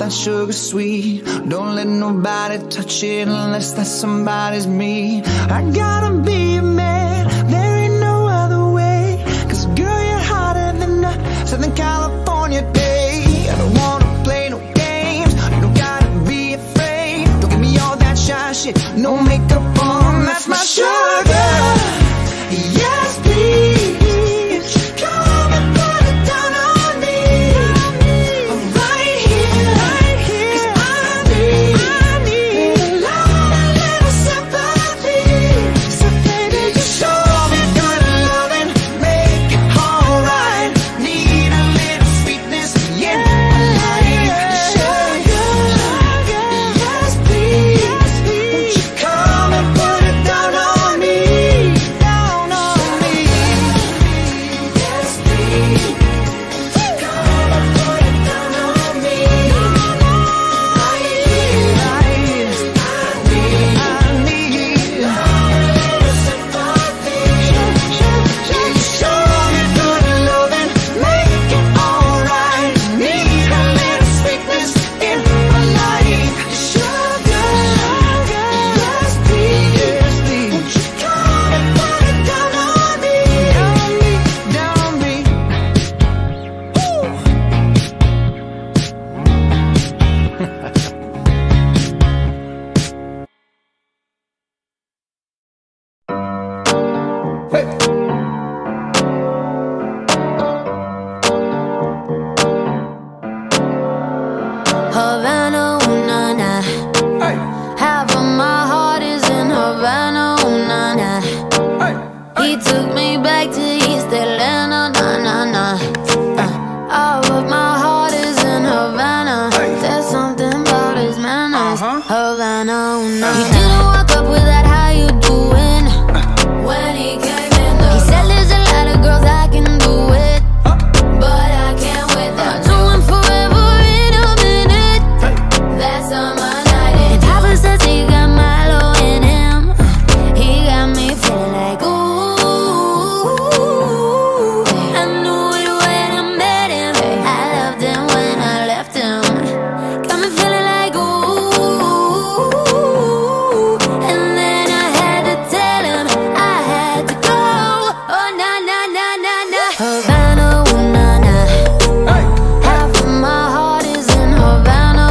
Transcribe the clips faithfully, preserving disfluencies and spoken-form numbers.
that sugar sweet. Don't let nobody touch it unless that somebody's me. I gotta be a man, there ain't no other way. Cause girl, you're hotter than a Southern California day. I don't wanna play no games, you don't gotta be afraid. Don't give me all that shy shit, no makeup on, that's my sugar. Yes, please. Havana, ooh, nah, nah. Hey. Half of my heart is in Havana, ooh, nah, nah. Hey. Hey. He took me back to East Atlanta, nah, nah, nah. Uh, all of my heart is in Havana. Hey. There's something about his manners, uh-huh. Havana, ooh, nah, nah. He didn't walk up with that, how you doing? Uh. When he came in the He said there's a lot of girls I can do it, uh. but I can't with that. Uh. Doing forever. That's on my night. And Papa says he got Milo in him. He got me feeling like ooh. I knew it when I met him. I loved him when I left him. Got me feeling like ooh. And then I had to tell him I had to go. Oh na na na na na. Havana, ooh na na. Half of my heart is in Havana.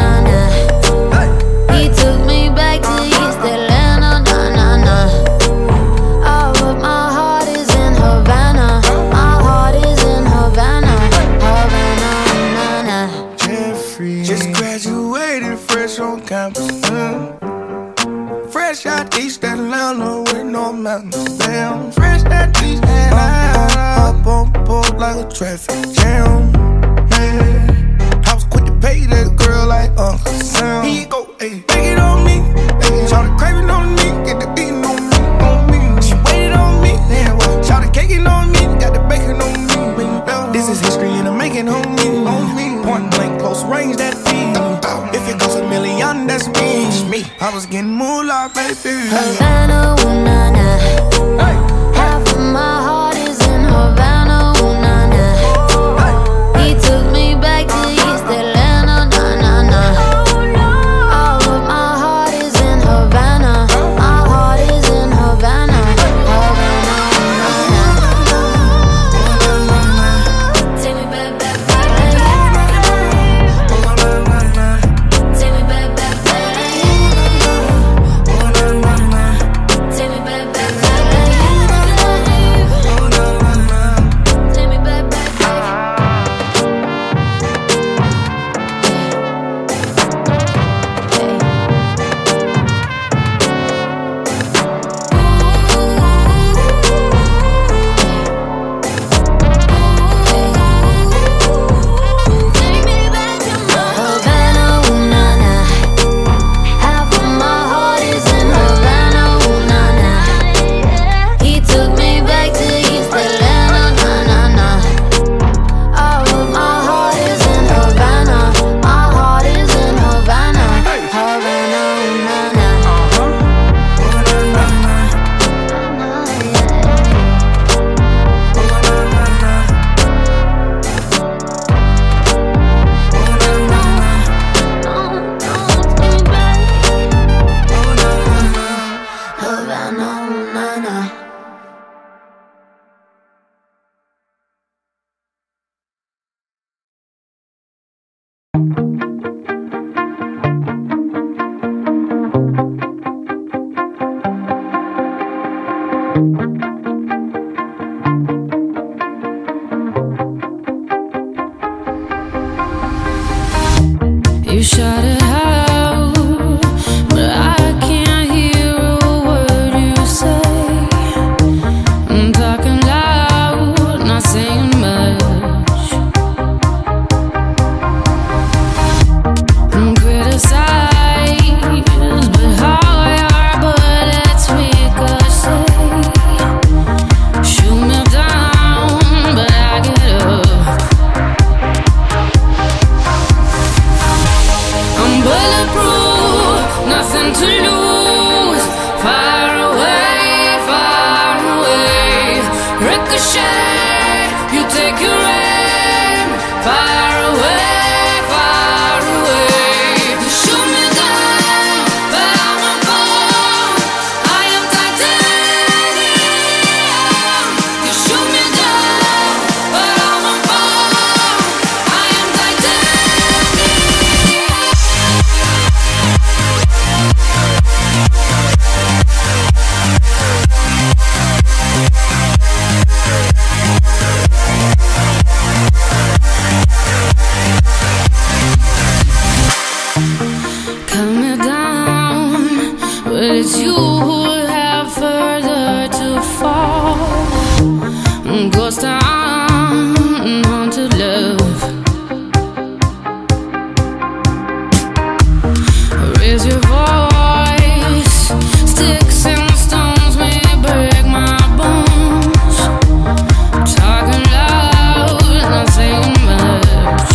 He took me back to East Atlanta, nah, nah, nah. All of my heart is in Havana. My heart is in Havana, Havana, nah, nah. Jeffrey just graduated fresh on campus, mm. Fresh out East Atlanta with no mountains, damn. Fresh out East Atlanta, up on board like a traffic jam, yeah. I was quick to pay that girl like Uncle Sam. Here you go, ayy, take it on me, ayy. Shout the craving on me, get the beating on me, on me. She waited on me, yeah, well. Shout the caking on me, got the bacon on me. This is history and I'm making on me, on me. Point blank, close range, that feed. If it goes a million, that's me, me. I was getting moolah, baby. Havana, ooh, nah, nah. Hey. Half of my heart is in Havana, ooh, nah, nah. Hey. He took me back to East Atlanta, nah, nah, nah. All of my heart is in Havana. My heart is in Havana, Havana, nah, nah. Take me back, back, back. Take me back, back, back. Take me back. You shout it out, but I can't hear a word you say. I'm talking loud, not saying much. I'm criticized, but how your bullets ricochet. Shoot me down, but I get up. I'm bulletproof, nothing to lose. Far away, far away. Ricochet, you take your aim. Far away, far away. You shoot me down, but I won't fall. I am titanium. You shoot me down, but I won't fall. I am titanium. Coming down, but it's you who have further to fall. Ghost town, haunted love. Raise your voice, sticks and stones may break my bones. Talking loud, not saying much.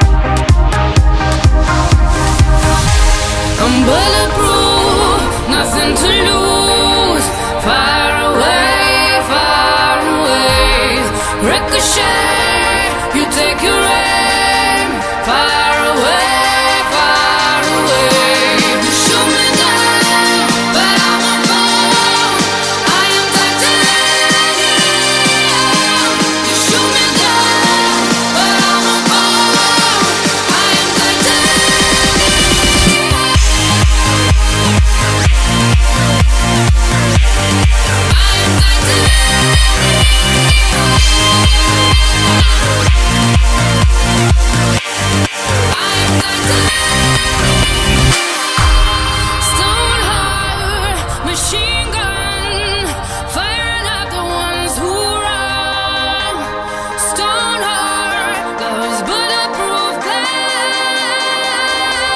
I'm bulletproof, nothing to lose. Far away, far away. Ricochet, you take your aim. Far away, far away. You shoot me down, but I won't fall. I am titanium. You shoot me down, but I won't fall. I am titanium. I am Stone heart, machine gun, firing at the ones who run. Stone heart, those bulletproof glass.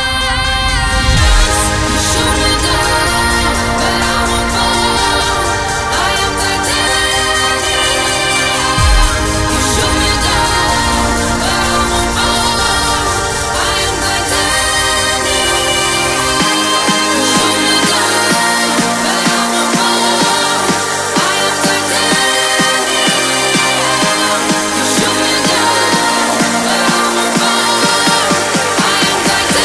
You shoot me down, but I won't fall. I am titanium. You shoot me down, but I won't fall. I am titanium. You shoot me down, but I won't fall. I am titanium. You shoot me down, but I won't fall. I am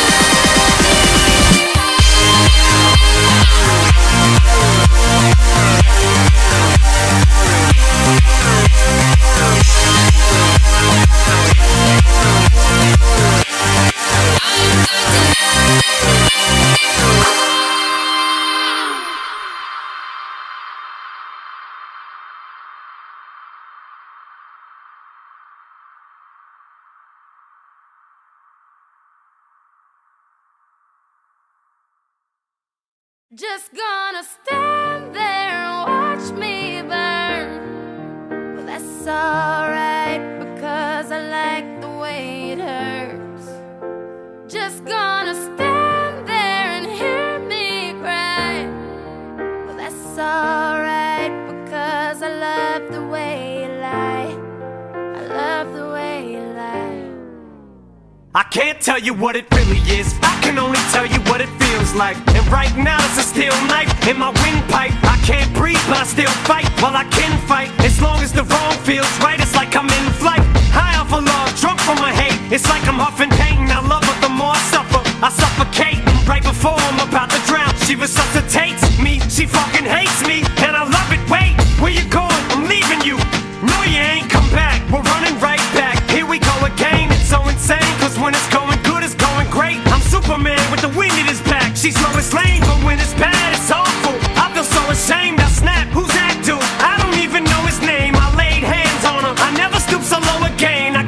just gonna stand there and watch me burn. Well, that's alright, because I like the way it hurts. Just gonna stand there and hear me cry. Well, that's alright, because I love the way you lie. I love the way you lie. I can't tell you what it really is, I can only tell you what it feels like. And right now it's a steel knife in my windpipe. I can't breathe but I still fight, while I can fight. As long as the wrong feels right, it's like I'm in flight. High off of love, drunk from my hate. It's like I'm huffing pain, I love her the more I suffer. I suffocate, right before I'm about to drown. She resuscitates me, she fucking hates me, and I love it. Wait, where you going? I'm leaving you. No, you ain't come back, we're running right back. Here we go again, it's so insane, cause when it's gone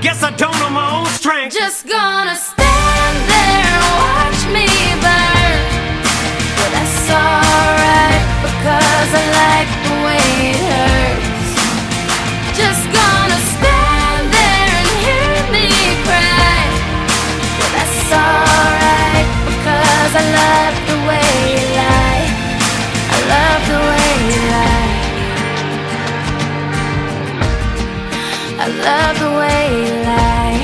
guess I don't know my own strength. Just gonna stand there and watch me burn. But that's alright, because I like the way it hurts. Just gonna stand there and hear me cry. But that's alright, because I love the way you lie. I love the way you lie. I love the way you lie.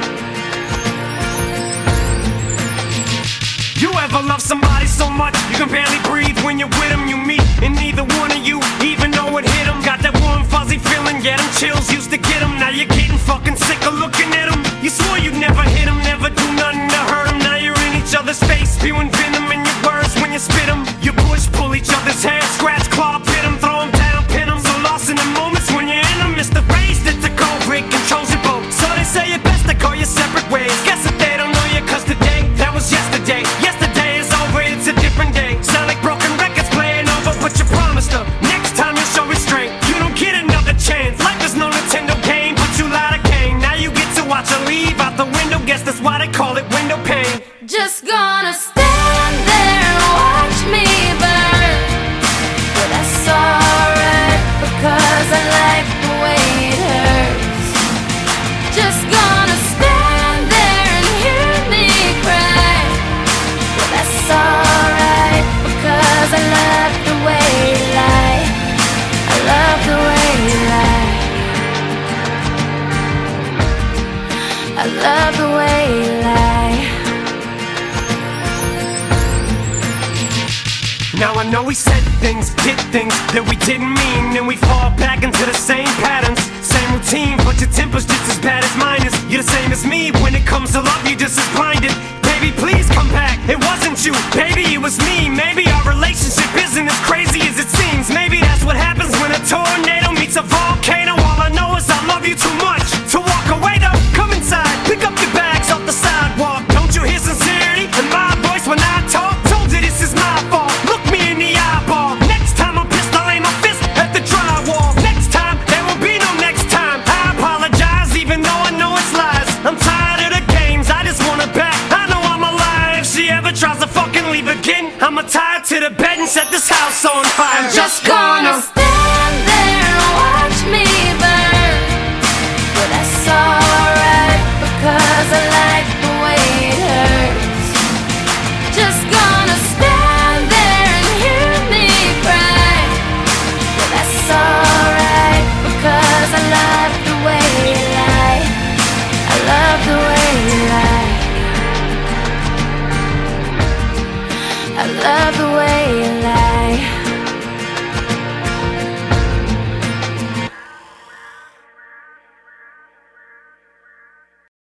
You ever love somebody so much you can barely breathe when you're with them? You meet and neither one of you even know it hit them. Got that warm fuzzy feeling, yeah, them chills used to get them. Now you're getting fucking sick of looking at them. You swore you'd never hit them, never do nothing to hurt them. Now you're in each other's face, spewing venom in your words when you spit them. You push, pull each other's hair, scratch, claw, pit them, throw them down, pin them. So lost in the moments when you're in them, it's the race that's a cold break, controls your boat. So they say it best to go your separate ways. Guess that they don't know you, cause today, that was yesterday. Yesterday is over, it's a different day. Sound like broken records playing over, but you promised her next time you'll show restraint. You don't get another chance. Life is no Nintendo game, but you lied again. Now you get to watch her leave out the window. Guess that's why they call it window pane. Just gonna stand there and watch me burn. But that's alright, because I like the way it hurts. Just gonna stand there and hear me cry. But that's alright, because I love the way you lie. I love the way you lie. I love the way you lie. Now I know we said things, did things that we didn't mean, and we fall back into the same patterns, same routine, but your temper's just as bad as mine is. You're the same as me, when it comes to love, you're just as blinded. Baby, please come back, it wasn't you, baby, it was me. Maybe our relationship isn't as crazy as it seems. Maybe that's what happens when a tornado meets a volcano. All I know is I love you too much to walk away though. Come inside, pick up your bags off the sidewalk. Don't you hear sincerity in my voice when I talk? Told you this is my fault. Look me in the eyeball. Next time I'm pissed, I'll aim my fist at the drywall. Next time, there will be no next time. I apologize, even though I know it's lies. I'm tired of the games, I just want her back. I know I'm alive. If she ever tries to fucking leave again, I'ma tie her to the bed and set this house on fire. I'm just gonna